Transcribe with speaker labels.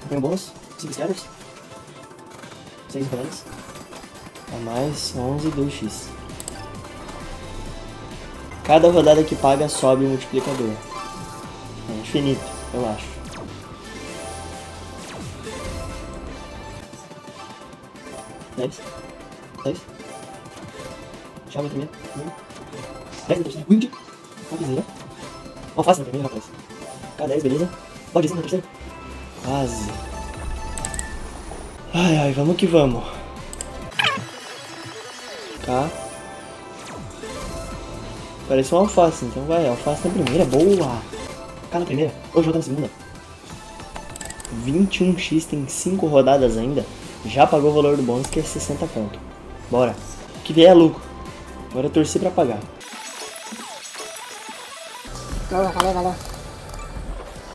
Speaker 1: Tem um bônus, 5 scatters, 6 rolantes, a mais 11 2x. Cada rodada que paga sobe o multiplicador. É infinito, eu acho. Dez. Chave primeiro. 10 na terceira. Wind. Topzera. Alface na primeira, rapaz. K10, beleza. Pode ser na terceira. Quase. Ai, vamos que vamos. K. Parece um alface, então vai. Alface na primeira, boa. K na primeira. Ou J na segunda. 21x, tem 5 rodadas ainda. Já pagou o valor do bônus, que é 60 pontos. Bora. O que vier é lucro. Agora eu torci pra pagar.
Speaker 2: Boa, valeu.